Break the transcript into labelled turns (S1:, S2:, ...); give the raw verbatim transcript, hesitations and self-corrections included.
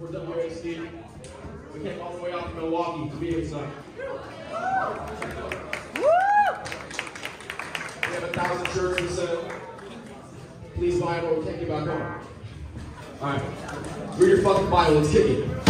S1: for W A S D. We came all the way out from Milwaukee to be here tonight. We have a thousand shirts to sell. Please buy them or we can't get back home. Alright. Read your fucking Bible, let's kick it.